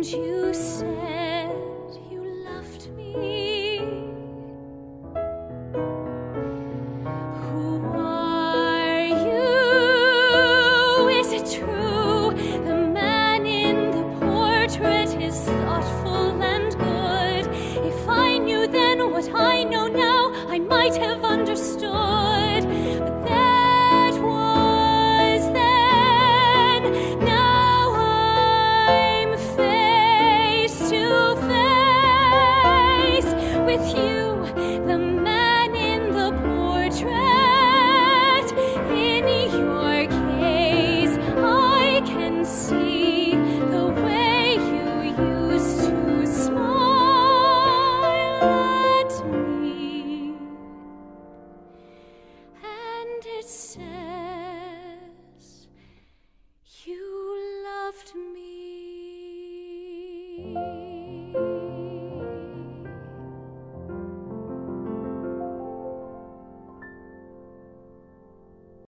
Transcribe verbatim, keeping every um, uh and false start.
you said you loved me. Who are you? Is it true? The man in the portrait is thoughtful and good. If I knew then what I know now, I might have understood. But that was then. Now I'm face to face with you, the man in the portrait. In your gaze I can see the way you used to smile at me. And it says you loved me.